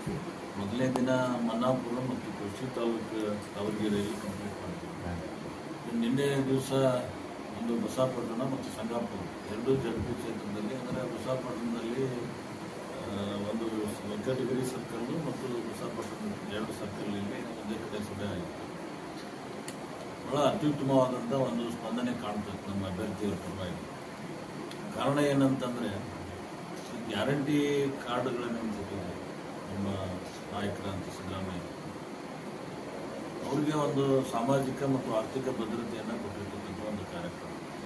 ಮೊದಲನೇ ದಿನ ಮನ್ನಾಪುರ ಮತ್ತು ಕೃಷಿ ತಾಲೂಕು ತಾವರಗೆರೆಯಲ್ಲಿ ಕಂಪ್ಲೀಟ್ ಮಾಡಿದ್ವಿ. ನಿನ್ನೆ ದಿವಸ ಒಂದು ಬಸವಪಟ್ಟಣ ಮತ್ತು ಸಂಗಾಪುರ ಎರಡೂ ಜಗತಿ ಕ್ಷೇತ್ರದಲ್ಲಿ, ಅಂದರೆ ಬಸವಪಟ್ಟಣದಲ್ಲಿ ಒಂದು ವೆಂಕಟಗಿರಿ ಸರ್ಕಲ್ಲು ಮತ್ತು ಬಸವಪಟ್ಟಣ ಎರಡು ಸರ್ಕಲ್ನಲ್ಲಿ ಒಂದೇ ಕಡೆ ಸಭೆ ಆಯಿತು. ಬಹಳ ಅತ್ಯುತ್ತಮವಾದಂಥ ಒಂದು ಸ್ಪಂದನೆ ಕಾಣ್ತದೆ ನಮ್ಮ ಅಭ್ಯರ್ಥಿಗಳ ಪರವಾಗಿ. ಕಾರಣ ಏನಂತಂದರೆ, ಗ್ಯಾರಂಟಿ ಕಾರ್ಡ್ಗಳನ್ನು ಕೊಟ್ಟಿದ್ದಾರೆ ನಮ್ಮ ನಾಯಕರಂತ ಸಿದ್ದರಾಮಯ್ಯ. ಅವರಿಗೆ ಒಂದು ಸಾಮಾಜಿಕ ಮತ್ತು ಆರ್ಥಿಕ ಭದ್ರತೆಯನ್ನು ಕೊಟ್ಟಿರ್ತಕ್ಕಂಥ ಒಂದು ಕಾರ್ಯಕ್ರಮ.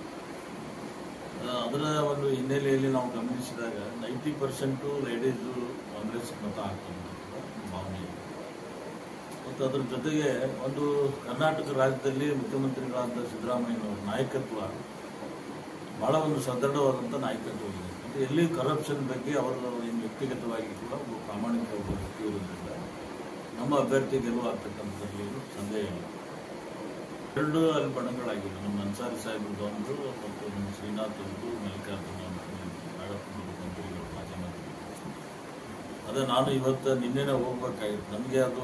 ಅದರ ಒಂದು ಹಿನ್ನೆಲೆಯಲ್ಲಿ ನಾವು ಗಮನಿಸಿದಾಗ 90% ಲೇಡೀಸು ಕಾಂಗ್ರೆಸ್ ಮತ ಹಾಕ್ತಕ್ಕಂಥ ಭಾವನೆ ಇದೆ. ಮತ್ತು ಅದರ ಜೊತೆಗೆ ಒಂದು ಕರ್ನಾಟಕ ರಾಜ್ಯದಲ್ಲಿ ಮುಖ್ಯಮಂತ್ರಿಗಳಾದ ಸಿದ್ದರಾಮಯ್ಯನವರ ನಾಯಕತ್ವ ಬಹಳ ಒಂದು ಸದೃಢವಾದಂಥ ನಾಯಕತ್ವ ಇದೆ. ಮತ್ತು ಎಲ್ಲಿ ಕರಪ್ಷನ್ ಬಗ್ಗೆ ಅವರು ವ್ಯಕ್ತಿಗತವಾಗಿ ಕೂಡ ಒಬ್ಬ ಪ್ರಾಮಾಣಿಕ ಒಬ್ಬ ವ್ಯಕ್ತಿ ಇರೋದ್ರಿಂದ ನಮ್ಮ ಅಭ್ಯರ್ಥಿ ಗೆಲುವಾಗ್ತಕ್ಕಂಥದ್ದು ಸಂದೇಹ ಇಲ್ಲ. ಎರಡು ಅಲ್ಲಿ ಬಣಗಳಾಗಿವೆ, ನಮ್ಮ ಅನ್ಸಾರಿ ಸಾಹೇಬ್ರದ್ದು ಒಂದು ಮತ್ತು ನಮ್ಮ ಶ್ರೀನಾಥ್ ಅವ್ರದ್ದು, ಮಲ್ಲಿಕಾರ್ಜುನ ನಾಗಪ್ಪನವರು ಮಂತ್ರಿಗಳು, ಮಾಜಿ ಮಂತ್ರಿ. ಅದೇ ನಾನು ಇವತ್ತು ನಿನ್ನೆನೇ ಹೋಗ್ಬೇಕಾಗಿತ್ತು. ನಮಗೆ ಅದು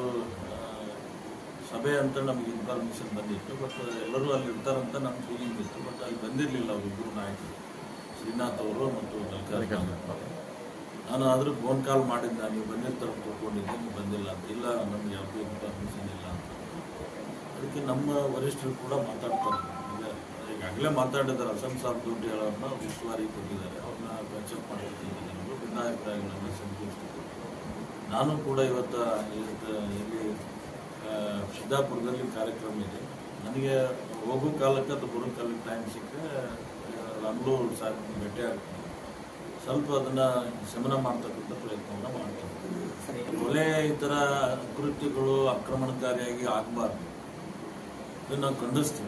ಸಭೆ ಅಂತ ನಮಗೆ ಇನ್ಫಾರ್ಮೇಷನ್ ಬಂದಿತ್ತು. ಬಟ್ ಎಲ್ಲರೂ ಅಲ್ಲಿ ಇರ್ತಾರಂತ ನಮ್ಮ ಫೀಲಿಂಗ್ ಇತ್ತು. ಬಟ್ ಅಲ್ಲಿ ಬಂದಿರಲಿಲ್ಲ ಅವರಿಬ್ಬರು ನಾಯಕರು, ಶ್ರೀನಾಥ್ ಅವರು ಮತ್ತು ಮಲ್ಲಿಕಾರ್ಜುನ. ನಾನು ಆದರೂ ಫೋನ್ ಕಾಲ್ ಮಾಡಿದ್ದೆ, ನೀವು ಬಂದಿರ್ತಾರೆ ತಿಳ್ಕೊಂಡಿದ್ದೆ, ನೀವು ಬಂದಿಲ್ಲ ಅಂತ. ಇಲ್ಲ, ನಮ್ಗೆ ಯಾವುದೇ ಇನ್ಫಾರ್ಮೇಷನ್ ಇಲ್ಲ ಅಂತ. ಅದಕ್ಕೆ ನಮ್ಮ ವರಿಷ್ಠರು ಕೂಡ ಮಾತಾಡ್ತಾರೆ. ಈಗಾಗಲೇ ಮಾತಾಡಿದ್ದಾರೆ. ಅಸಂ ಸಾಬ್ ದೊಡ್ಡಿಗಳನ್ನ ಉಸ್ತುವಾರಿ ಕೊಟ್ಟಿದ್ದಾರೆ. ಅವ್ರನ್ನ ಬ್ಯಾಚಪ್ ಮಾಡಿರ್ತೀನಿ, ಜನರು ಭಿನ್ನಾಭಿಪ್ರಾಯಗಳನ್ನು ಸಂತೋಷಿಸ್ತಾರೆ. ನಾನು ಕೂಡ ಇವತ್ತು ಇಲ್ಲಿ ಸಿದ್ದಾಪುರದಲ್ಲಿ ಕಾರ್ಯಕ್ರಮ ಇದೆ. ನನಗೆ ಹೋಗೋ ಕಾಲಕ್ಕೆ ಅದು ಬರೋ ಕಾಲಕ್ಕೆ ಟೈಮ್ ಸಿಕ್ಕರೆ ಮಂಗಳೂರು ಸಾಕು ಭೇಟಿ ಆಗ್ತೀನಿ. ಸ್ವಲ್ಪ ಅದನ್ನು ಶಮನ ಮಾಡ್ತಕ್ಕಂಥ ಪ್ರಯತ್ನವನ್ನು ಮಾಡ್ತಾರೆ. ಕೊಲೆ ಈ ಥರ ಕೃತ್ಯಗಳು ಆಕ್ರಮಣಕಾರಿಯಾಗಿ ಆಗಬಾರ್ದು, ಇದನ್ನು ನಾವು ಖಂಡಿಸ್ತೀವಿ.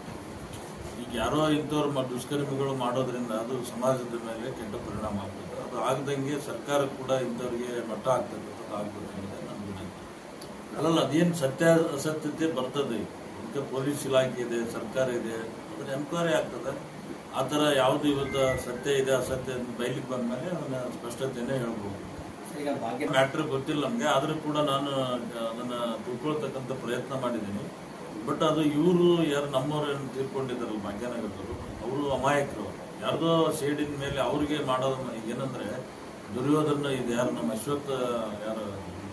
ಈಗ ಯಾರೋ ಇಂಥವ್ರು ದುಷ್ಕರ್ಮಿಗಳು ಮಾಡೋದ್ರಿಂದ ಅದು ಸಮಾಜದ ಮೇಲೆ ಕೆಟ್ಟ ಪರಿಣಾಮ ಆಗ್ತದೆ. ಅದು ಆಗದಂಗೆ ಸರ್ಕಾರ ಕೂಡ ಇಂಥವ್ರಿಗೆ ಮಟ್ಟ ಆಗ್ತಕ್ಕಂಥದ್ದು ಆಗ್ಬೇಕು ಅನ್ನೋದೇ ನನ್ನ ವಿನಂತಿ. ಅಲ್ಲಲ್ಲ, ಅದೇನು ಸತ್ಯ ಅಸತ್ಯತೆ ಬರ್ತದೆ. ಈಗ ಪೊಲೀಸ್ ಇಲಾಖೆ ಇದೆ, ಸರ್ಕಾರ ಇದೆ, ಅದನ್ನ ಎನ್ಕ್ವೈರಿ ಆಗ್ತದೆ. ಆ ಥರ ಯಾವುದು ಇವತ್ತು ಸತ್ಯ ಇದೆ ಅಸತ್ಯ ಬಯಲಿಗೆ ಬಂದ ಮೇಲೆ ಅದನ್ನ ಸ್ಪಷ್ಟತೆಯನ್ನೇ ಹೇಳ್ಬೋದು. ಮ್ಯಾಟ್ರ್ ಗೊತ್ತಿಲ್ಲ ನಮಗೆ, ಆದರೂ ಕೂಡ ನಾನು ಅದನ್ನು ತಿಳ್ಕೊಳ್ತಕ್ಕಂಥ ಪ್ರಯತ್ನ ಮಾಡಿದ್ದೀನಿ. ಬಟ್ ಅದು ಇವರು ಯಾರು ನಮ್ಮವ್ರು ತಿಳ್ಕೊಂಡಿದ್ದಾರಲ್ಲ ಭಾಗ್ಯನಗರದವರು, ಅವರು ಅಮಾಯಕರು. ಯಾರ್ದೋ ಶೇಡಿನ ಮೇಲೆ ಅವ್ರಿಗೆ ಮಾಡೋದು. ಏನಂದ್ರೆ ದುರ್ಯೋಧನ ಇದು ಯಾರು ನಮ್ಮ ಅಶ್ವತ್ಥ ಯಾರು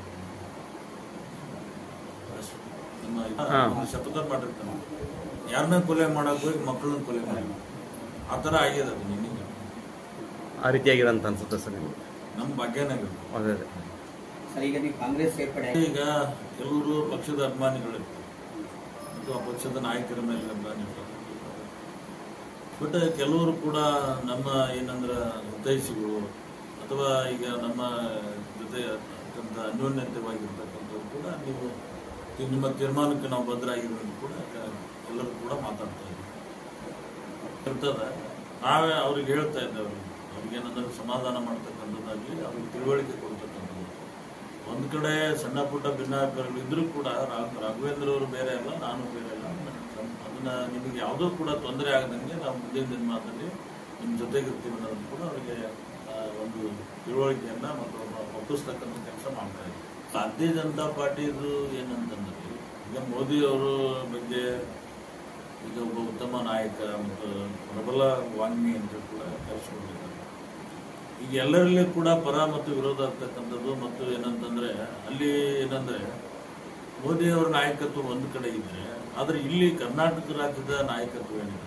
ನಮ್ಮ ಶಪಥ ಮಾಡಿರ್ತಾನೆ, ಯಾರನ್ನ ಕೊಲೆ ಮಾಡಕ್ ಹೋಗಿ ಮಕ್ಕಳನ್ನ ಕೊಲೆ ಮಾಡಿ, ಆ ಥರ ಆಗಿದೆ ಅದು. ನಿನ್ನೆ ಆ ರೀತಿಯಾಗಿದೆ ಅಂತ ಅನ್ಸುತ್ತೆ ಸರ್ ನಮ್ಮ ಭಾಗ್ಯನಗರ. ಈಗ ನೀವು ಕಾಂಗ್ರೆಸ್ ಸೇರ್ಪಡೆ, ಈಗ ಕೆಲವರು ಪಕ್ಷದ ಅಭಿಮಾನಿಗಳಿರ್ತಾರೆ ಮತ್ತು ಆ ಪಕ್ಷದ ನಾಯಕರ ಮೇಲೆ ಅಭಿಮಾನಿಗಳು. ಬಟ್ ಕೆಲವರು ಕೂಡ ನಮ್ಮ ಏನಂದ್ರೆ ಹಿತೈಷಿಗಳು ಅಥವಾ ಈಗ ನಮ್ಮ ಜೊತೆ ಅತ್ಯಂತ ಅನ್ಯೋನ್ಯತೆವಾಗಿರ್ತಕ್ಕಂಥವ್ರು ಕೂಡ ನೀವು ನಿಮ್ಮ ತೀರ್ಮಾನಕ್ಕೆ ನಾವು ಬದ್ಧರಾಗಿರೋದು ಕೂಡ ಎಲ್ಲರೂ ಕೂಡ ಮಾತಾಡ್ತಾ ಇರ್ತದೆ. ನಾವೇ ಅವ್ರಿಗೆ ಹೇಳ್ತಾ ಇದ್ದೇವೆ, ಅವ್ರಿಗೇನಂದ್ರೆ ಸಮಾಧಾನ ಮಾಡ್ತಕ್ಕಂಥದ್ದಾಗಲಿ, ಅವ್ರಿಗೆ ತಿಳುವಳಿಕೆ ಕೊಡ್ತಕ್ಕಂಥದ್ದು. ಒಂದು ಕಡೆ ಸಣ್ಣ ಪುಟ್ಟ ಭಿನ್ನಾಭಿಪ್ರಾಯಗಳು ಇದ್ರೂ ಕೂಡ ರಾಘವೇಂದ್ರ ಅವರು ಬೇರೆ ಅಲ್ಲ, ನಾನು ಬೇರೆ ಅಲ್ಲ. ಅದನ್ನ ನಿಮಗೆ ಯಾವುದೂ ಕೂಡ ತೊಂದರೆ ಆಗದಂಗೆ ನಾವು ಮುಂದಿನ ದಿನಮಾನದಲ್ಲಿ ನಿಮ್ಮ ಜೊತೆಗಿರ್ತೀವಿ ಅನ್ನೋದು ಕೂಡ ಅವರಿಗೆ ಒಂದು ತಿಳುವಳಿಕೆಯನ್ನ ಮತ್ತು ಒಪ್ಪಿಸ್ತಕ್ಕಂಥ ಕೆಲಸ ಮಾಡ್ತಾ ಇದ್ದೀವಿ. ಭಾರತೀಯ ಜನತಾ ಪಾರ್ಟಿದು ಏನಂತಂದ್ರೆ, ಈಗ ಮೋದಿ ಅವರ ಬಗ್ಗೆ ಈಗ ಒಬ್ಬ ಉತ್ತಮ ನಾಯಕ ಮತ್ತು ಪ್ರಬಲ ವಾಗ್ಮಿ ಅಂತ ಕೂಡ ಕರೆಸಿಕೊಂಡಿದ್ದಾರೆ. ಈಗ ಎಲ್ಲರಲ್ಲೂ ಕೂಡ ಪರ ಮತ್ತು ವಿರೋಧ ಆಗ್ತಕ್ಕಂಥದ್ದು. ಮತ್ತು ಏನಂತಂದ್ರೆ ಅಲ್ಲಿ ಏನಂದ್ರೆ ಮೋದಿ ಅವರ ನಾಯಕತ್ವ ಒಂದು ಕಡೆ ಇದ್ರೆ, ಆದ್ರೆ ಇಲ್ಲಿ ಕರ್ನಾಟಕ ರಾಜ್ಯದ ನಾಯಕತ್ವ ಏನಿದೆ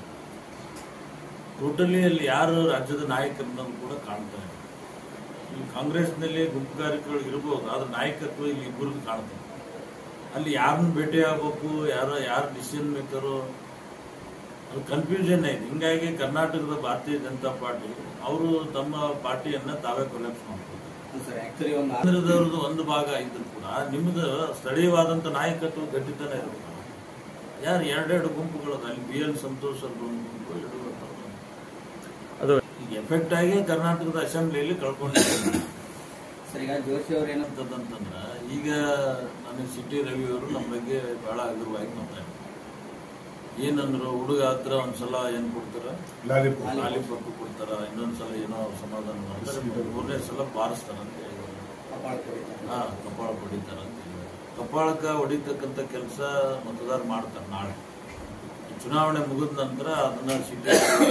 ಟೋಟಲಿ ಅಲ್ಲಿ ಯಾರು ರಾಜ್ಯದ ನಾಯಕರನ್ನೋದು ಕೂಡ ಕಾಣ್ತಾ ಇದೆ. ಇಲ್ಲಿ ಕಾಂಗ್ರೆಸ್ನಲ್ಲಿ ಗುಂಪುಗಾರಿಕೆಗಳು ಇರಬಹುದು, ಆದ್ರೆ ನಾಯಕತ್ವ ಇಲ್ಲಿ ಇಬ್ಬರದ್ದು ಕಾಣ್ತದೆ. ಅಲ್ಲಿ ಯಾರನ್ನ ಭೇಟಿ ಆಗ್ಬೇಕು, ಯಾರು ಡಿಸಿಷನ್ ಮೇಕರು, ಅದು ಕನ್ಫ್ಯೂಷನ್ ಐತೆ. ಹಿಂಗಾಗಿ ಕರ್ನಾಟಕದ ಭಾರತೀಯ ಜನತಾ ಪಾರ್ಟಿ ಅವರು ತಮ್ಮ ಪಾರ್ಟಿಯನ್ನ ತಾವೇ ಕೊಲ್ಯಾಪ್ಸ್ ಮಾಡ್ತಾರೆ. ಕೇಂದ್ರದವ್ರದ್ದು ಒಂದು ಭಾಗ ಇದ್ರು ಕೂಡ ನಿಮ್ದು ಸ್ಥಳೀಯವಾದಂತ ನಾಯಕತ್ವ ಗಟ್ಟಿತನ ಇರಬೇಕು. ಯಾರು ಎರಡೆರಡು ಗುಂಪುಗಳು, ಅಲ್ಲಿ BL ಸಂತೋಷ್ ಅವ್ರದ್ದು ಒಂದು ಗುಂಪು, ಅದು ಈಗ ಎಫೆಕ್ಟ್ ಆಗಿ ಕರ್ನಾಟಕದ ಅಸೆಂಬ್ಲಿಯಲ್ಲಿ ಕಳ್ಕೊಂಡಿದ್ದಾರೆ. ಸರ್, ಈಗ ಜೋಶಿ ಅವ್ರು ಏನಂತಂದ್ರೆ, ಈಗ ನನಗೆ ಸಿಟಿ ರವಿ ಅವರು ನಮ್ಮ ಬಗ್ಗೆ ಬಹಳ ಹಗುರವಾಗಿ ಮಾತಾಡ್ತಾರೆ. ಏನಂದ್ರು, ಹುಡುಗ ಹತ್ರ ಒಂದ್ಸಲ ಏನ್ ಕೊಡ್ತಾರ, ಲಾಲಿಪಾಪ್ ಕೊಡ್ತಾರ, ಇನ್ನೊಂದ್ಸಲ ಏನೋ ಸಮಾಧಾನ ಮಾಡ್ತಾರೆ, ಮೂರನೇ ಸಲ ಬಾರಿಸ್ತಾರ ಅಂತ ಹೇಳಿದ್ರು. ಕಪಾಳ ಹೊಡಿತಾರ ಅಂತ ಹೇಳಿದ್ದಾರೆ. ಕಪಾಳಕ್ಕೆ ಹೊಡಿತಕ್ಕಂಥ ಕೆಲಸ ಮತದಾರ ಮಾಡ್ತಾರೆ. ನಾಳೆ ಚುನಾವಣೆ ಮುಗಿದ ನಂತರ ಅದನ್ನ ಸಿಟಿ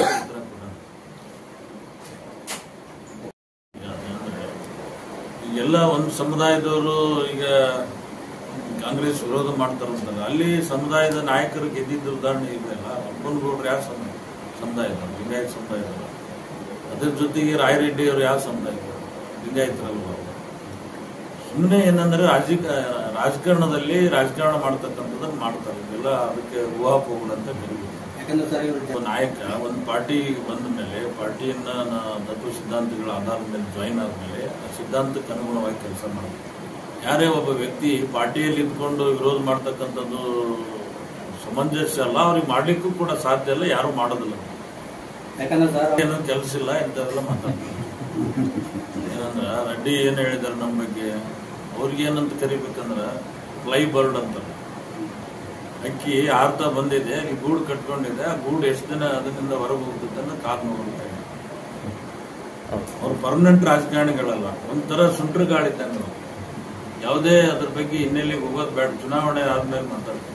ಎಲ್ಲ ಒಂದು ಸಮುದಾಯದವರು ಈಗ ಕಾಂಗ್ರೆಸ್ ವಿರೋಧ ಮಾಡ್ತಾರಂತಲ್ಲ, ಅಲ್ಲಿ ಸಮುದಾಯದ ನಾಯಕರು ಗೆದ್ದಿದ್ದ ಉದಾಹರಣೆ ಇದೆಯಲ್ಲ. ಅಪ್ಪನಗೌಡರು ಯಾವ ಸಮುದಾಯದವರು? ಲಿಂಗಾಯತ ಸಮುದಾಯದವರು. ಅದ್ರ ಜೊತೆಗೆ ರಾಯರೆಡ್ಡಿ ಅವರು ಯಾವ ಸಮುದಾಯದವರು? ಲಿಂಗಾಯತರಲ್ವ. ಸುಮ್ಮನೆ ಏನಂದ್ರೆ ರಾಜಕಾರಣದಲ್ಲಿ ರಾಜಕಾರಣ ಮಾಡ್ತಕ್ಕಂಥದ್ದನ್ನು ಮಾಡ್ತಾರೆ. ಇದೆಲ್ಲ ಅದಕ್ಕೆ ಊಹಾಪೋಹಗಳಂತ ಕರೀಬೇಕು. ನಾಯಕ ಒಂದು ಪಾರ್ಟಿ ಬಂದ ಮೇಲೆ ಪಾರ್ಟಿಯನ್ನ ತತ್ವ ಸಿದ್ಧಾಂತಗಳ ಆಧಾರದ ಮೇಲೆ ಜಾಯಿನ್ ಆದ್ಮೇಲೆ ಆ ಸಿದ್ಧಾಂತಕ್ಕೆ ಅನುಗುಣವಾಗಿ ಕೆಲಸ ಮಾಡಬೇಕು. ಯಾರೇ ಒಬ್ಬ ವ್ಯಕ್ತಿ ಪಾರ್ಟಿಯಲ್ಲಿ ಇದ್ಕೊಂಡು ವಿರೋಧ ಮಾಡ್ತಕ್ಕಂಥದ್ದು ಸಮಂಜಸ ಅಲ್ಲ. ಅವ್ರಿಗೆ ಮಾಡ್ಲಿಕ್ಕೂ ಕೂಡ ಸಾಧ್ಯ ಇಲ್ಲ, ಯಾರು ಮಾಡೋದಿಲ್ಲ. ಏನು ಕೆಲಸ ಇಲ್ಲ ಇಂಥವೆಲ್ಲ ಮಾತಾಡ್ತಾರೆ. ಏನಂದ್ರ ರೆಡ್ಡಿ ಏನ್ ಹೇಳಿದಾರೆ ನಮ್ಮ ಬಗ್ಗೆ, ಅವ್ರಿಗೆ ಏನಂತ ಕರಿಬೇಕಂದ್ರ ಫ್ಲೈ ಬರ್ಡ್ ಅಂತ. ಅಕ್ಕಿ ಆರ್ತಾ ಬಂದಿದೆ, ಅಲ್ಲಿ ಗೂಡು ಕಟ್ಕೊಂಡಿದೆ. ಆ ಗೂಡು ಎಷ್ಟು ದಿನ ಅದರಿಂದ ಹೊರಗೆ ಹೋಗ್ತದೆ ಕಾದ್ ನೋಡ್ತಾರೆ. ಅವ್ರು ಪರ್ಮನೆಂಟ್ ರಾಜಕಾರಣಿಗಳಲ್ಲ, ಒಂಥರ ಸುಂಟ್ರ ಗಾಳಿ ಇದ್ದಂಗೆ. ಯಾವುದೇ ಅದ್ರ ಬಗ್ಗೆ ಹಿನ್ನೆಲೆಗೆ ಹೋಗೋದು ಬೇಡ. ಚುನಾವಣೆ ಆದ್ಮೇಲೆ ಮಾತಾಡ್ತಾರೆ.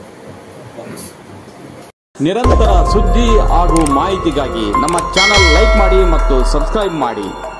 ನಿರಂತರ ಸುದ್ದಿ ಹಾಗೂ ಮಾಹಿತಿಗಾಗಿ ನಮ್ಮ ಚಾನೆಲ್ ಲೈಕ್ ಮಾಡಿ ಮತ್ತು ಸಬ್ಸ್ಕ್ರೈಬ್ ಮಾಡಿ.